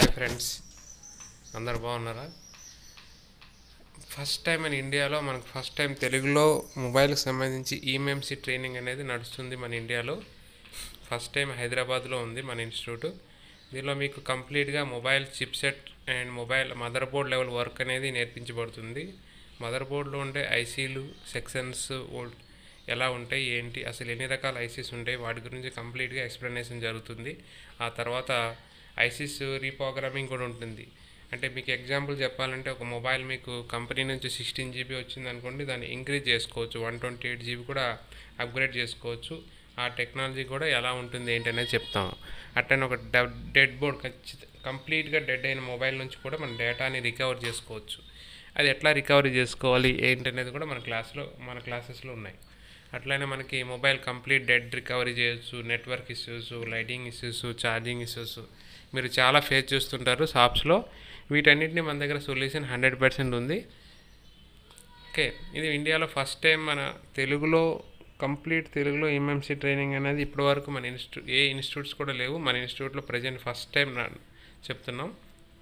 Hi friends, అందరు బాగున్నారా? First time మన ఇండియాలో మనకు ఫస్ట్ టైం తెలుగులో మొబైల్కి సంబంధించి ఈఎంఎంసి ట్రైనింగ్ అనేది నడుస్తుంది మన ఇండియాలో. ఫస్ట్ టైం హైదరాబాద్లో ఉంది మన ఇన్స్టిట్యూట్. దీనిలో మీకు కంప్లీట్గా mobile chipset and mobile mother board level work అనేది నేర్పించబడుతుంది. మదర్ బోర్డ్లో ఉండే ఐసీలు సెక్షన్స్ ఎలా ఉంటాయి, ఏంటి, అసలు ఎన్ని రకాల ఐసీస్ ఉంటాయి, వాటి గురించి కంప్లీట్గా ఎక్స్ప్లెనేషన్ జరుగుతుంది. ఆ తర్వాత ఐసీస్ రీప్రోగ్రామింగ్ కూడా ఉంటుంది. అంటే మీకు ఎగ్జాంపుల్ చెప్పాలంటే, ఒక మొబైల్ మీకు కంపెనీ నుంచి 16 GB వచ్చింది అనుకోండి, దాన్ని ఇంక్రీజ్ చేసుకోవచ్చు, 128 GB కూడా అప్గ్రేడ్ చేసుకోవచ్చు. ఆ టెక్నాలజీ కూడా ఎలా ఉంటుంది ఏంటి అనేది చెప్తాము. అట్లనే ఒక డెడ్ బోర్డ్, కంప్లీట్గా డెడ్ అయిన మొబైల్ నుంచి కూడా మన డేటాని రికవర్ చేసుకోవచ్చు. అది ఎట్లా రికవరీ చేసుకోవాలి ఏంటి అనేది కూడా మన క్లాసెస్లో ఉన్నాయి. అట్లనే మనకి మొబైల్ కంప్లీట్ డెడ్ రికవరీ చేయొచ్చు. Network issues, lighting issues, charging issues మీరు చాలా ఫేస్ చేస్తుంటారు షాప్స్లో. వీటన్నిటిని మన దగ్గర సొల్యూషన్ 100% ఉంది. ఓకే, ఇది ఇండియాలో ఫస్ట్ టైం మన తెలుగులో కంప్లీట్ తెలుగులో ఎంఎంసీ ట్రైనింగ్ అనేది ఇప్పటివరకు మన ఏ ఇన్స్టిట్యూట్స్ కూడా లేవు. మన ఇన్స్టిట్యూట్లో ప్రజెంట్ ఫస్ట్ టైం చెప్తున్నాం.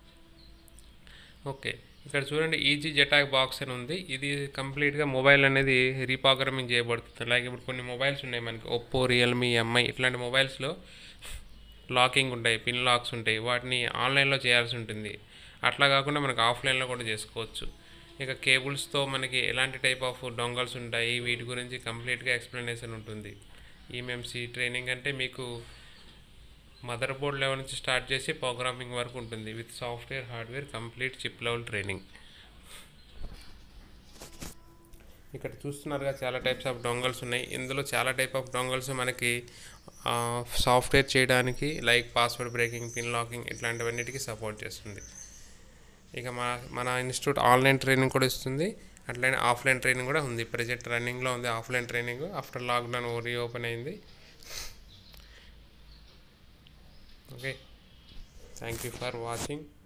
ఓకే, ఇక్కడ చూడండి, ఈజీ జెటాక్ బాక్స్ అని ఉంది. ఇది కంప్లీట్గా మొబైల్ అనేది రీప్రోగ్రామింగ్ చేయబడుతుంది. లైక్ ఇప్పుడు కొన్ని మొబైల్స్ ఉన్నాయి మనకి, ఒప్పో, రియల్మీ, ఎంఐ ఇట్లాంటి మొబైల్స్లో లాకింగ్ ఉంటాయి, పిన్ లాక్స్ ఉంటాయి, వాటిని ఆన్లైన్లో చేయాల్సి ఉంటుంది. అట్లా కాకుండా మనకు ఆఫ్లైన్లో కూడా చేసుకోవచ్చు. ఇక కేబుల్స్తో మనకి ఎలాంటి టైప్ ఆఫ్ డొంగల్స్ ఉంటాయి, వీటి గురించి కంప్లీట్గా ఎక్స్ప్లెనేషన్ ఉంటుంది. ఈఎంఎంసీ ట్రైనింగ్ అంటే మీకు మదర్ బోర్డ్ లెవెల్ నుంచి స్టార్ట్ చేసి ప్రోగ్రామింగ్ వరకు ఉంటుంది. With software, hardware, complete chip level training. ఇక్కడ చూస్తున్నారుగా, చాలా టైప్స్ ఆఫ్ డొంగల్స్ ఉన్నాయి. ఇందులో చాలా టైప్ ఆఫ్ డొంగల్స్ మనకి సాఫ్ట్వేర్ చేయడానికి, like password breaking, pin locking ఇట్లాంటివన్నిటికీ సపోర్ట్ చేస్తుంది. ఇక మన ఇన్స్టిట్యూట్ ఆన్లైన్ ట్రైనింగ్ కూడా ఇస్తుంది. అట్లనే ఆఫ్లైన్ ట్రైనింగ్ కూడా ఉంది. ప్రజెంట్ రన్నింగ్లో ఉంది offline training. After lockdown reopen అయింది. Okay, thank you for watching.